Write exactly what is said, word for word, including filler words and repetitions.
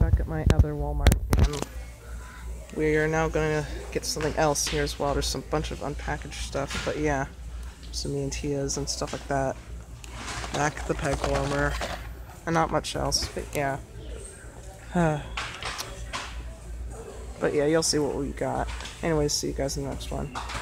back at my other Walmart again. We are now gonna get something else here as well. There's some bunch of unpackaged stuff, but yeah, some mantillas and stuff like that. Back the peg warmer, and not much else, but yeah. But yeah, you'll see what we got. Anyways, see you guys in the next one.